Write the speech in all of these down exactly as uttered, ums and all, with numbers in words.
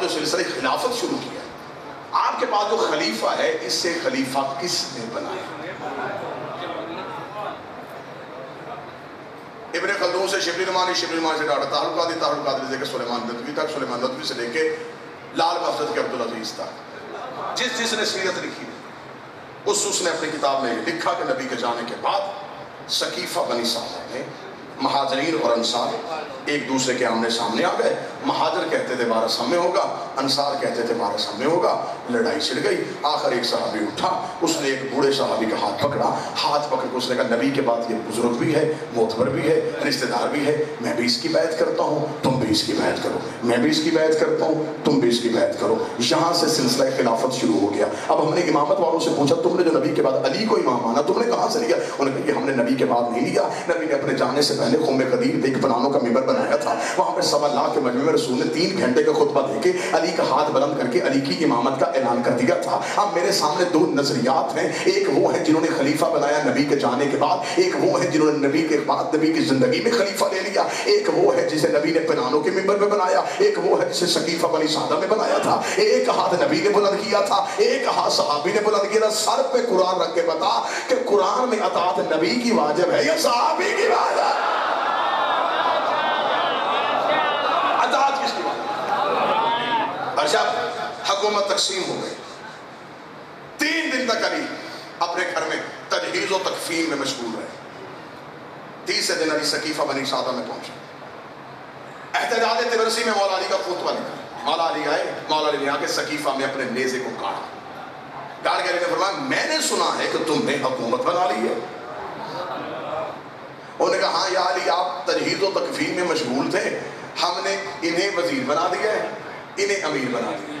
جو سلسلہ خلافت شروع کیا، آپ کے پاس جو خلیفہ ہے اس سے خلیفہ کس نے بنایا؟ ابن خلدون سے شبلی نمانی، شبلی نمانی سے ڈاکٹر طاہر القادری، طاہر القادری سے لے کے سلیمان ندوی تک، سلیمان ندوی سے لے کے لال بہزت کے عبدالعزیز تک، جس جس نے سیرت لکھی اس اس نے اپنی کتاب میں یہ لکھا کہ نبی کے جانے کے بعد سقیفہ بنی سعدہ میں مہاجرین اور انصار ایک دوسرے کے آمنے سامنے آ گئے. مہاجر کہتے تھے بارہ سمے ہوگا، انصار کہتے تھے بارہ سمے ہوگا. لڑائی چھڑ گئی. آخر ایک صحابی اٹھا، اس نے ایک بوڑھے صحابی کا ہاتھ پکڑا. ہاتھ پکڑ کے اس نے کہا نبی کے بعد یہ بزرگ بھی ہے، معتبر بھی ہے، رشتہ دار بھی ہے، میں بھی اس کی بیعت کرتا ہوں، تم بھی اس کی بیعت کرو. میں بھی اس کی بیعت کرتا ہوں، تم بھی اس کی بیعت کرو. یہاں سے سلسلہ خلافت شروع ہو گیا. اب ہم نے امامت والوں سے پوچھا تم نے جو نبی کے بعد علی کو امام مانا تم نے کہاں سے لیا؟ انہوں نے کہا یہ ہم نے نبی کے بعد نہیں لیا. نبی نے اپنے جانے سے پہلے خم قدیر دیکھ بنانوں کا ممبر بنایا تھا. وہاں پہ سوا لاکھ کے مجمع میں رسول نے تین گھنٹے کا خطبہ دے کے علی کا ہاتھ بلند کر کے علی کی امامت کا اعلان کر دیا تھا. اب میرے سامنے دو نظریات ہیں، ایک وہ ہیں جنہوں نے خلیفہ بنایا نبی کے جانے کے بعد، ایک وہ ہیں جنہوں نے نبی کے بعد نبی کی زندگی میں خلیفہ لے لیا. ایک وہ ہے جسے نبی نے بنانوں کے ممبر میں بنایا، ایک وہ ہے جسے سقیفہ بنی سعدہ میں بنایا تھا. ایک ہاتھ نبی نے بلند کیا تھا، ایک ہاتھ صحابی نے بلند کیا تھا. سر پہ قرآن رکھ کے بتا کہ قرآن میں اطاعت نبی کی واجب ہے یا صحابی کی واجب؟ اور جب حکومت تقسیم ہو گئی، تین دن تک علی اپنے گھر میں تجہیز و تکفین میں مشغول رہے. تیسرے دن علی سقیفہ بنی سعدہ میں پہنچے. احتجاج تبرسی میں مولا علی کا خطبہ لکھا. مولا علی آئے، مولا علی نے آ کے سقیفہ میں اپنے نیزے کو کاٹا. کاٹ کے علی نے فرمایا میں نے سنا ہے کہ تم نے حکومت بنا لی ہے. انہوں نے کہا ہاں یا علی آپ تجہیز و تکفین میں مشغول تھے، ہم نے انہیں وزیر بنا دیا ہے، انہیں امیر بنا دیا.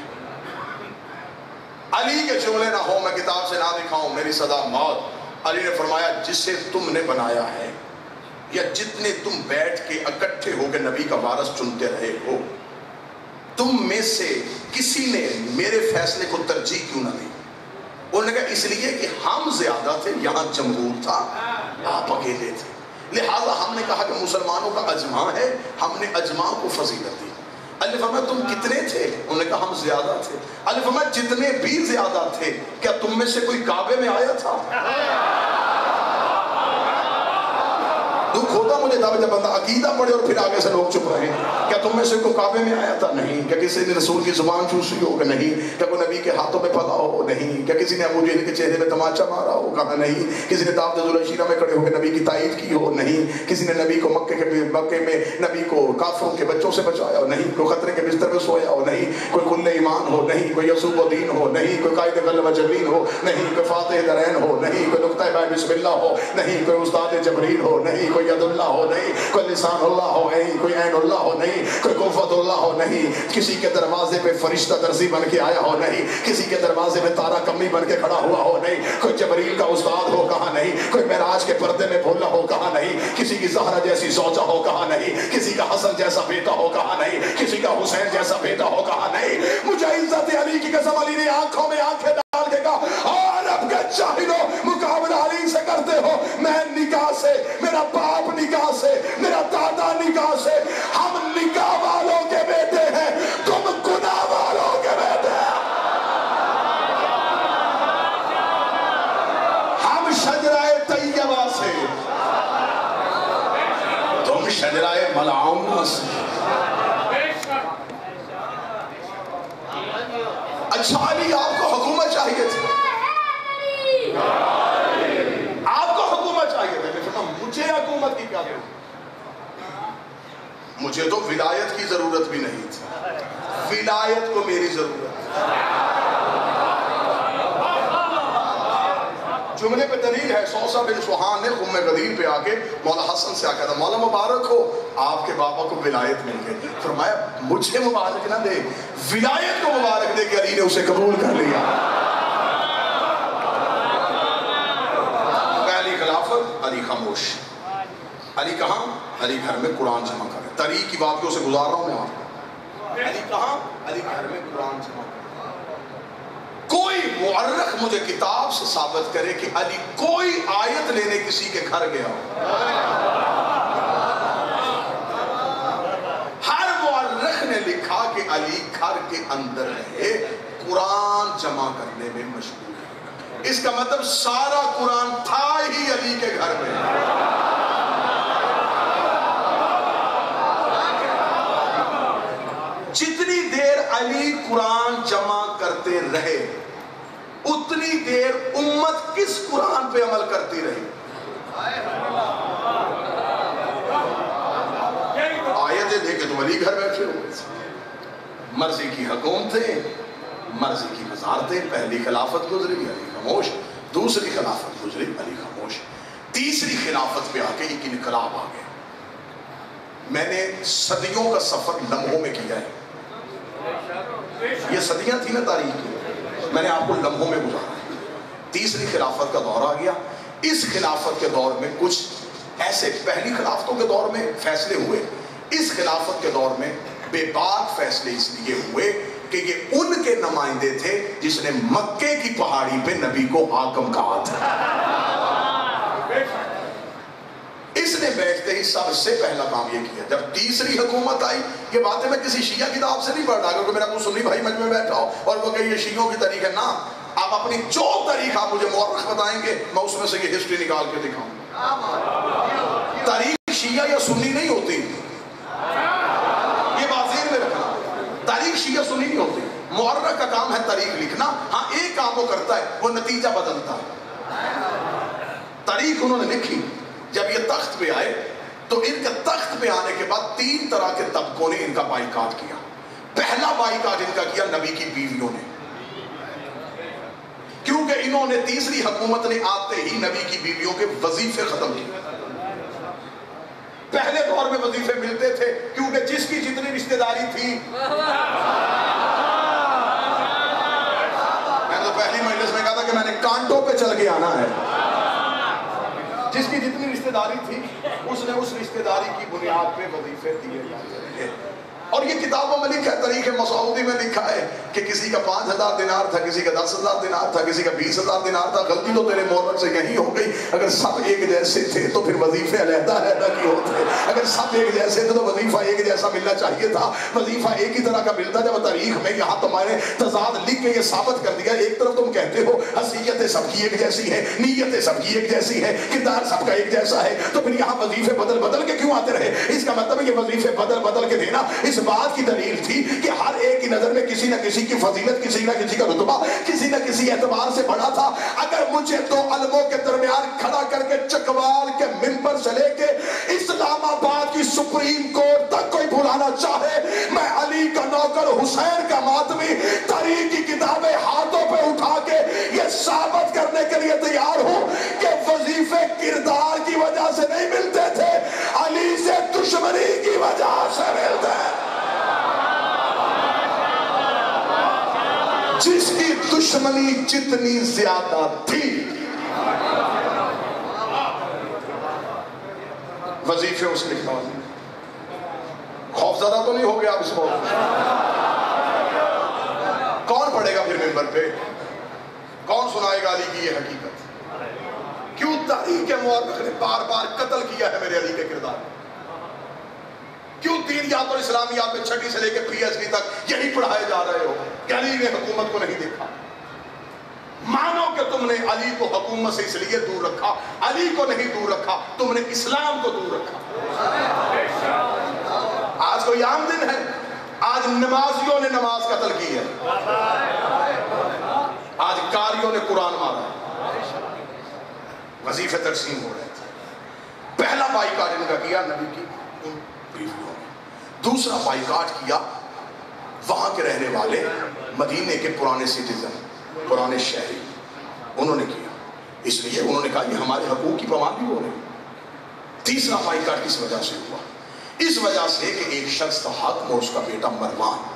علی کے جملے نہ ہو میں کتاب سے نہ دکھاؤں، میری صدا موت. علی نے فرمایا جسے تم نے بنایا ہے یا جتنے تم بیٹھ کے اکٹھے ہو کے نبی کا وارث چنتے رہے ہو، تم میں سے کسی نے میرے فیصلے کو ترجیح کیوں نہ دی؟ انہوں نے کہا اس لیے کہ ہم زیادہ تھے، یہاں جمہور تھا، آپ اکیلے تھے، لہذا ہم نے کہا کہ مسلمانوں کا اجماع ہے، ہم نے اجماع کو فضیلت دی. علی فرمایا تم کتنے تھے؟ انہوں نے کہا ہم زیادہ تھے. علی فرمایا جتنے بھی زیادہ تھے کیا تم میں سے کوئی کعبے میں آیا تھا؟ دکھ ہوتا مجھے تھا جب بندہ عقیدہ پڑھے اور پھر آگے سے لوگ چپ رہے. کیا تم میں سے کوئی کعبے میں آیا تھا؟ نہیں. کیا کسی نے رسول کی زبان چوسی ہو؟ کہ نہیں. کیا کوئی نبی کے ہاتھوں میں پھلا ہو؟ نہیں. کیا کسی نے ابو جہل کے چہرے میں تماچا مارا ہو؟ کہا نہیں. کسی نے دعوت ذوالعشیرہ میں کھڑے ہو کے نبی کی تائید کی ہو؟ نہیں. کسی نے نبی کو مکے کے مکے میں نبی کو کافروں کے بچوں سے بچایا ہو؟ نہیں. کوئی خطرے کے بستر میں سویا ہو؟ نہیں. کوئی کل ایمان ہو؟ نہیں. کوئی یسوع الدین ہو؟ نہیں. کوئی قائد قلب جبرین ہو؟ نہیں. کوئی فاتح درین ہو؟ نہیں. کوئی نقطہ بائے بسم اللہ ہو؟ نہیں. کوئی استاد جبرین ہو؟ نہیں. کوئی ید اللہ ہو؟ نہیں. کوئی لسان اللہ ہو؟ نہیں. کوئی عین اللہ ہو؟ نہیں. کوئی قوت اللہ ہو؟ نہیں. کسی کے دروازے پہ فرشتہ درزی بن کے آیا ہو؟ نہیں. کسی کے دروازے میں تارا کمی بن کے کھڑا ہوا ہو؟ نہیں. کوئی جبریل کا استاد ہو؟ کہا نہیں. کوئی معراج کے پردے میں بھولا ہو؟ کہا نہیں. کسی کی زہرا جیسی زوجہ ہو؟ کہا نہیں. کسی کا حسن جیسا بیٹا ہو؟ کہا نہیں. کسی کا حسین جیسا بیٹا ہو؟ کہا نہیں. مجھے عزت علی کی قسم علی نے آنکھوں میں آنکھیں ڈال کے کہا اور اب کے چاہیدو مقابلہ علی سے کرتے ہو. میں نکاح سے، میرا باپ نکاح سے، میرا دادا نکاح سے، ہم نکاح والوں کے بیٹے ہیں، تم گناہ والوں کے بیٹے ہیں. ہم شجرہ طیبہ سے، تم شجرہ ملعونہ سے. اچھا علی آپ کو حکومت چاہیے تھی، آپ کو حکومت چاہیے تھی. مجھے حکومت کی کیا ضرورت؟ مجھے تو ولایت کی ضرورت بھی نہیں تھی، ولایت کو میری ضرورت. جملے پہ دلیل ہے. سوسہ بن سوہان نے خم غدیر پہ آ کے مولا حسن سے آ کہا تھا مولا مبارک ہو آپ کے بابا کو ولایت مل گئی. فرمایا مجھے مبارک نہ دے، ولایت کو مبارک دے کہ علی نے اسے قبول کر لیا. علی خلافت، علی خاموش. علی کہاں؟ علی گھر میں قرآن جمع کرے. تاریخ کی واقعوں سے گزار رہا ہوں میں آپ. علی کہاں؟ علی گھر میں قرآن جمع کرے. کوئی مورخ مجھے کتاب سے ثابت کرے کہ علی کوئی آیت لینے کسی کے گھر گیا ہو. ہر مورخ نے لکھا کہ علی گھر کے اندر رہے، قرآن جمع کرنے میں مشغول۔ اس کا مطلب سارا قرآن تھا ہی علی کے گھر میں۔ جتنی دیر علی قرآن جمع کرتے رہے اتنی دیر امت کس قرآن پہ عمل کرتی رہی؟ آیتیں دے کے تو علی گھر بیٹھے ہوئے، مرضی کی حکومتیں، مرضی کی وزارتیں، پہلی خلافت گزری علی خاموش، دوسری خلافت گزری علی خاموش، تیسری خلافت پہ آ کے ایک انقلاب آ گیا۔ میں نے صدیوں کا سفر لمحوں میں کیا ہے، یہ صدیاں تھی نا تاریخ کی، میں نے آپ کو لمحوں میں گزارا۔ تیسری خلافت کا دور آ گیا۔ اس خلافت کے دور میں کچھ ایسے پہلی خلافتوں کے دور میں فیصلے ہوئے، اس خلافت کے دور میں بے باک فیصلے اس لیے ہوئے کہ یہ ان کے نمائندے تھے جس نے مکے کی پہاڑی پہ نبی کو حاکم کہا تھا۔ اس نے بیٹھتے ہی سب سے پہلا کام یہ کیا، جب تیسری حکومت آئی، یہ باتیں میں کسی شیعہ کتاب سے نہیں پڑھ رہا کہ میرا کوئی سنی بھائی مجمع میں بیٹھا ہو اور وہ کہ یہ شیعوں کی تاریخ ہے، نا، آپ اپنی جو تاریخ آپ مجھے مورخ بتائیں گے میں اس میں سے یہ ہسٹری نکال کے دکھاؤں گا۔ تاریخ شیعہ یا سنی نہیں ہوتی، یہ بات ذہن میں رکھنا، تاریخ شیعہ سنی نہیں ہوتی۔ مورخ کا کام ہے تاریخ لکھنا، ہاں ایک کام وہ کرتا ہے، وہ نتیجہ بدلتا ہے۔ تاریخ انہوں نے لکھی، جب یہ تخت پہ آئے تو ان کے تخت پہ آنے کے بعد تین طرح کے طبقوں نے ان کا بائیکاٹ کیا۔ پہلا بائیکاٹ ان کا کیا نبی کی بیویوں نے، کیونکہ انہوں نے تیسری حکومت نے آتے ہی نبی کی بیویوں کے وظیفے ختم کیے۔ پہلے دور میں وظیفے ملتے تھے کیونکہ جس کی جتنی رشتہ داری تھی، میں تو پہلی مجلس میں کہا تھا کہ میں نے کانٹوں پہ چل کے آنا ہے، جس کی جتنی رشتہ داری تھی اس نے اس رشتہ داری کی بنیاد پہ وظیفے دیے جاتے ہیں۔ اور یہ کتابوں میں لکھا ہے، تاریخ مسعودی میں لکھا ہے کہ کسی کا پانچ ہزار دینار تھا، کسی کا دس ہزار دینار تھا، کسی کا بیس ہزار دینار تھا۔ غلطی تو تیرے مورخ سے یہی ہو گئی، اگر سب ایک جیسے تھے تو پھر وظیفے علیحدہ علیحدہ کی ہوتے، اگر سب ایک جیسے تھے تو وظیفہ ایک جیسا ملنا چاہیے تھا، وظیفہ ایک ہی طرح کا ملتا۔ جب تاریخ میں یہاں تمہارے تضاد لکھ کے یہ ثابت کر دیا، ایک طرف تم کہتے ہو حیثیتیں سب کی ایک جیسی ہے، نیتیں سب کی ایک جیسی ہے، کردار سب کا ایک جیسا ہے، تو پھر یہاں وظیفے بدل بدل کے کیوں آتے رہے؟ اس کا مطلب ہے یہ وظیفے بدل بدل کے دینا اس بات کی دلیل تھی کہ ہر ایک کی نظر میں کسی نہ کسی کی فضیلت، کسی نہ کسی کا رتبہ، کسی نہ کسی اعتبار سے بڑا تھا۔ اگر مجھے دو علموں کے درمیان کھڑا کر کے چکوال کے منبر سے لے کے اسلام آباد کی سپریم کورٹ تک کوئی بلانا چاہے، میں علی کا نوکر حسین کا ماتمی تاریخ کی کتابیں ہاتھوں پہ اٹھا کے یہ ثابت کرنے کے لیے تیار ہوں کہ وظیفے کردار کی وجہ سے نہیں ملتے تھے، علی سے دشمنی کی وجہ سے ملتے ہیں۔ جس کی دشمنی جتنی زیادہ تھی، وظیفے اس لکھنا ہوتے۔ خوف زدہ تو نہیں ہو گیا آپ اس کو؟ کون پڑھے گا پھر منبر پہ؟ کون سنائے گا علی کی یہ حقیقت؟ کیوں تاریخ کے مورخ نے بار بار قتل کیا ہے میرے علی کے کردار؟ کیوں دینیات اور اسلامیات میں چھٹی سے لے کے پی ایچ ڈی تک یہی پڑھائے جا رہے ہو کہ علی نے حکومت کو نہیں دیکھا؟ مانو کہ تم نے علی کو حکومت سے اس لیے دور رکھا، علی کو نہیں دور رکھا، تم نے اسلام کو دور رکھا۔ آج کوئی عام دن ہے، آج نمازیوں نے نماز قتل کی ہے، آج قاریوں نے قرآن مارا ہے، وظیفے تقسیم ہو رہے تھے۔ پہلا بائیکاٹ ان کا کیا نبی کی ان بیویوں نے، دوسرا بائیکاٹ کیا وہاں کے رہنے والے مدینے کے پرانے سٹیزن، پرانے شہری، انہوں نے کیا، اس لیے انہوں نے کہا یہ ہمارے حقوق کی پامالی ہو رہی۔ تیسرا بائیکاٹ کس وجہ سے ہوا؟ اس وجہ سے کہ ایک شخص تھا حاکم اور اس کا بیٹا مروان،